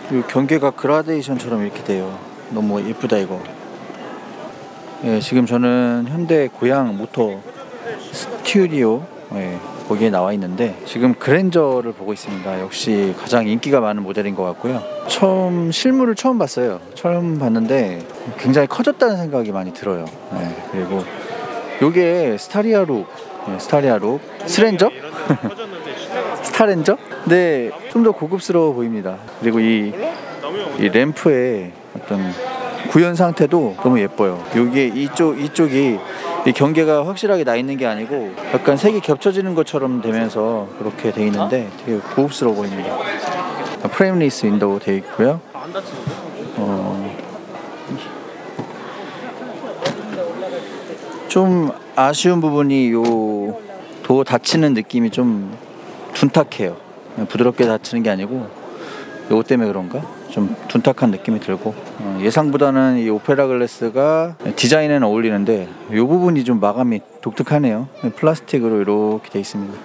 이 경계가 그라데이션처럼 이렇게 돼요. 너무 예쁘다 이거. 예, 지금 저는 현대 고양 모터 스튜디오, 예, 거기에 나와 있는데 지금 그랜저를 보고 있습니다. 역시 가장 인기가 많은 모델인 것 같고요. 실물을 처음 봤어요. 처음 봤는데 굉장히 커졌다는 생각이 많이 들어요. 예, 그리고 요게 스타리아룩, 예, 스타리아룩 스렌저? 스타렌저? 네, 좀 더 고급스러워 보입니다. 그리고 이 램프의 어떤 구현 상태도 너무 예뻐요. 여기에 이쪽이 이 경계가 확실하게 나 있는 게 아니고 약간 색이 겹쳐지는 것처럼 되면서 그렇게 돼 있는데 되게 고급스러워 보입니다. 프레임리스 윈도우 돼 있고요. 좀 아쉬운 부분이 요 도 닫히는 느낌이 좀 둔탁해요. 부드럽게 닫히는 게 아니고 요거 때문에 그런가? 좀 둔탁한 느낌이 들고, 예상보다는 이 오페라 글래스가 디자인에는 어울리는데 이 부분이 좀 마감이 독특하네요. 플라스틱으로 이렇게 돼 있습니다.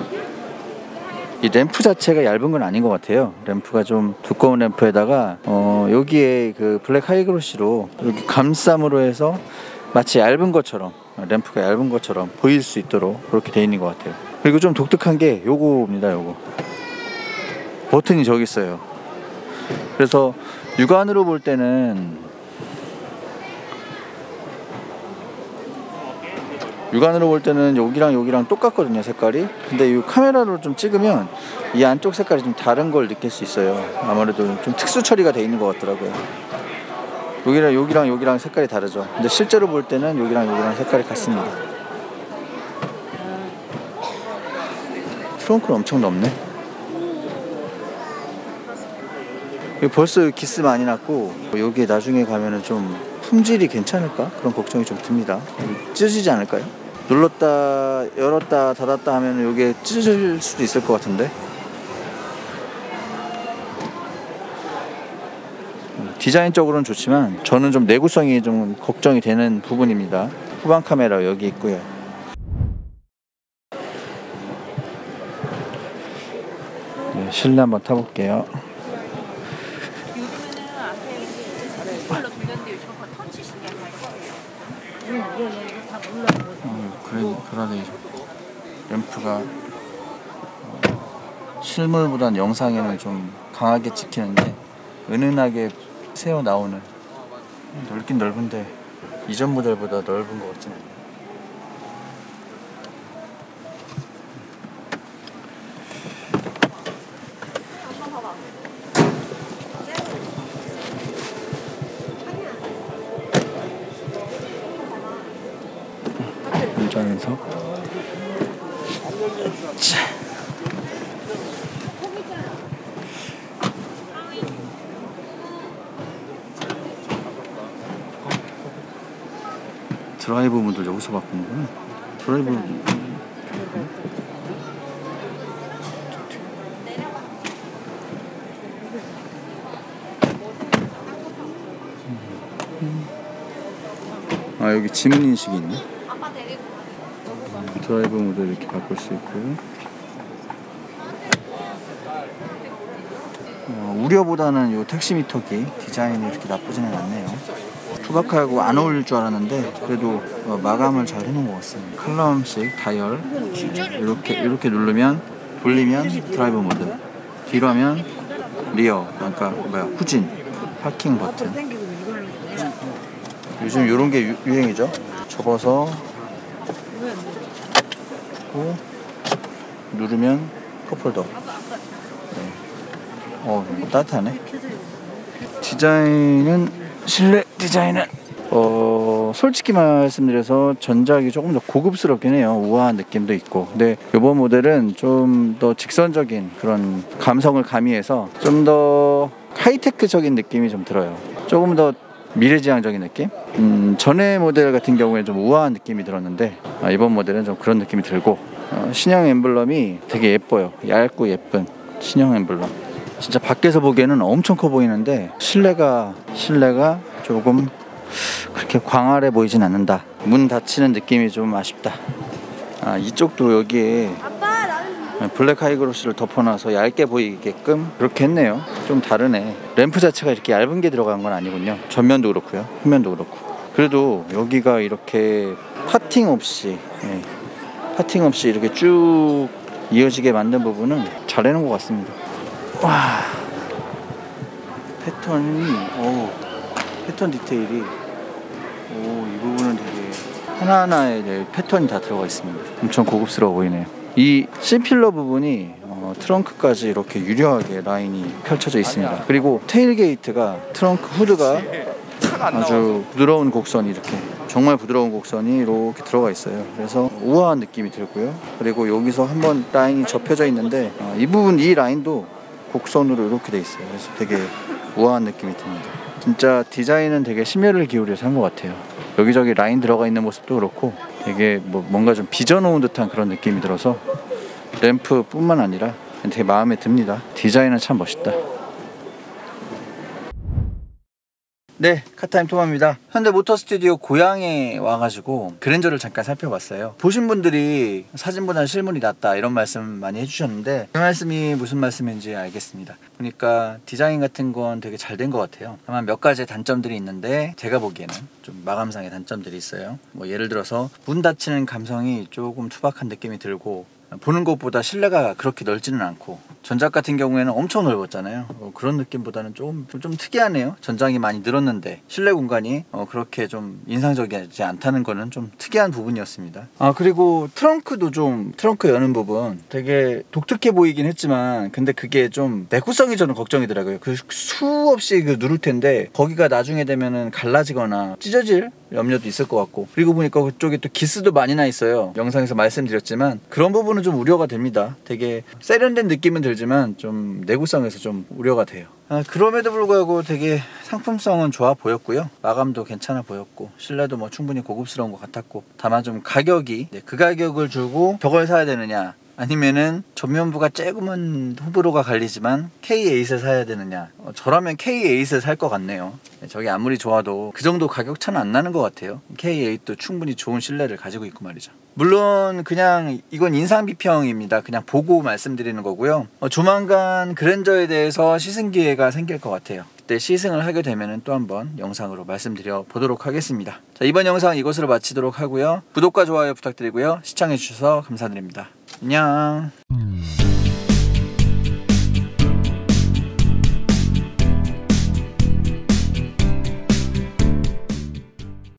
이 램프 자체가 얇은 건 아닌 것 같아요. 램프가 좀 두꺼운 램프에다가 여기에 그 블랙 하이그로시로 이렇게 감싸으로 해서 마치 얇은 것처럼, 램프가 얇은 것처럼 보일 수 있도록 그렇게 돼 있는 것 같아요. 그리고 좀 독특한 게 요거입니다. 요거 버튼이 저기 있어요. 그래서 육안으로 볼 때는 여기랑 똑같거든요, 색깔이. 근데 이 카메라로 좀 찍으면 이 안쪽 색깔이 좀 다른 걸 느낄 수 있어요. 아무래도 좀 특수 처리가 돼 있는 것 같더라고요. 여기랑 색깔이 다르죠. 근데 실제로 볼 때는 여기랑 색깔이 같습니다. 트렁크는 엄청 넓네. 벌써 기스 많이 났고, 여기에 나중에 가면은 좀 품질이 괜찮을까? 그런 걱정이 좀 듭니다. 찢어지지 않을까요? 눌렀다 열었다 닫았다 하면은 여기에 찢어질 수도 있을 것 같은데. 디자인적으로는 좋지만 저는 좀 내구성이 좀 걱정이 되는 부분입니다. 후방 카메라 여기 있고요. 네, 실내 한번 타볼게요. 그라데이션 램프가 실물보단 영상에는 좀 강하게 찍히는데 은은하게 새어 나오는, 넓긴 넓은데 이전 모델보다 넓은 것 같진 않아요. 운전해서 드라이브 모드 여기서 바꾸는구나. 드라이브 여기 지문 인식이 있네. 드라이브 모드 이렇게 바꿀 수 있고요. 우려보다는 요 택시미터기 디자인이 이렇게 나쁘지는 않네요. 투박하고 안 어울릴 줄 알았는데 그래도 마감을 잘 해놓은 것 같습니다. 칼럼식 다이얼 이렇게 누르면 돌리면 드라이브 모드, 뒤로 하면 리어, 그러니까 후진, 파킹 버튼. 요즘 이런 게 유행이죠. 접어서 누르면 컵홀더. 네. 따뜻하네. 실내 디자인은 솔직히 말씀드려서 전작이 조금 더 고급스럽긴 해요. 우아한 느낌도 있고. 근데 이번 모델은 좀 더 직선적인 그런 감성을 가미해서 좀 더 하이테크적인 느낌이 좀 들어요. 조금 더 미래지향적인 느낌? 전에 모델 같은 경우에 좀 우아한 느낌이 들었는데 이번 모델은 좀 그런 느낌이 들고, 신형 엠블럼이 되게 예뻐요. 얇고 예쁜 신형 엠블럼. 진짜 밖에서 보기에는 엄청 커 보이는데 실내가 조금 그렇게 광활해 보이진 않는다. 문 닫히는 느낌이 좀 아쉽다. 이쪽도 여기에 블랙 하이그로스를 덮어놔서 얇게 보이게끔 그렇게 했네요. 좀 다르네. 램프 자체가 이렇게 얇은 게 들어간 건 아니군요. 전면도 그렇고요, 후면도 그렇고. 그래도 여기가 이렇게 파팅 없이 파팅 없이 이렇게 쭉 이어지게 만든 부분은 잘 해놓은 것 같습니다. 와, 패턴 디테일이 이 부분은 되게 하나하나에 패턴이 다 들어가 있습니다. 엄청 고급스러워 보이네요. 이 C필러 부분이 트렁크까지 이렇게 유려하게 라인이 펼쳐져 있습니다. 그리고 테일게이트가 트렁크 후드가 아주 부드러운 곡선이 이렇게 정말 부드러운 곡선이 이렇게 들어가 있어요. 그래서 우아한 느낌이 들고요. 그리고 여기서 한번 라인이 접혀져 있는데 이 라인도 곡선으로 이렇게 돼 있어요. 그래서 되게 우아한 느낌이 듭니다. 진짜 디자인은 되게 심혈을 기울여서 한 것 같아요. 여기저기 라인 들어가 있는 모습도 그렇고 되게 뭔가 좀 빚어놓은 듯한 그런 느낌이 들어서 램프뿐만 아니라 되게 마음에 듭니다. 디자인은 참 멋있다. 네, 카타임 토마입니다. 현대 모터 스튜디오 고양에 와가지고 그랜저를 잠깐 살펴봤어요. 보신 분들이 사진보다는 실물이 낫다 이런 말씀 많이 해주셨는데 그 말씀이 무슨 말씀인지 알겠습니다. 보니까 디자인 같은 건 되게 잘 된 것 같아요. 다만 몇 가지 단점들이 있는데 제가 보기에는 좀 마감상의 단점들이 있어요. 뭐 예를 들어서 문 닫히는 감성이 조금 투박한 느낌이 들고 보는 것보다 실내가 그렇게 넓지는 않고 전작 같은 경우에는 엄청 넓었잖아요. 그런 느낌보다는 좀 특이하네요. 전장이 많이 늘었는데 실내 공간이 그렇게 좀 인상적이지 않다는 거는 좀 특이한 부분이었습니다. 그리고 트렁크 여는 부분 되게 독특해 보이긴 했지만 근데 그게 좀 내구성이 저는 걱정이더라고요. 그 수없이 누를 텐데 거기가 나중에 되면은 갈라지거나 찢어질 염려도 있을 것 같고, 그리고 보니까 그쪽에 또 기스도 많이 나 있어요. 영상에서 말씀드렸지만 그런 부분은 좀 우려가 됩니다. 되게 세련된 느낌은 들지만 좀 내구성에서 좀 우려가 돼요. 그럼에도 불구하고 되게 상품성은 좋아 보였고요. 마감도 괜찮아 보였고 실내도 뭐 충분히 고급스러운 것 같았고, 다만 좀 가격이 그 가격을 주고 저걸 사야 되느냐 아니면은 전면부가 조금은 호불호가 갈리지만 K8을 사야 되느냐, 저라면 K8을 살 것 같네요. 저게 아무리 좋아도 그 정도 가격 차는 안 나는 것 같아요. K8도 충분히 좋은 실내를 가지고 있고 말이죠. 물론 그냥 이건 인상 비평입니다. 그냥 보고 말씀드리는 거고요. 조만간 그랜저에 대해서 시승 기회가 생길 것 같아요. 그때 시승을 하게 되면 또 한번 영상으로 말씀드려 보도록 하겠습니다. 자, 이번 영상 이것으로 마치도록 하고요. 구독과 좋아요 부탁드리고요. 시청해 주셔서 감사드립니다. 안녕.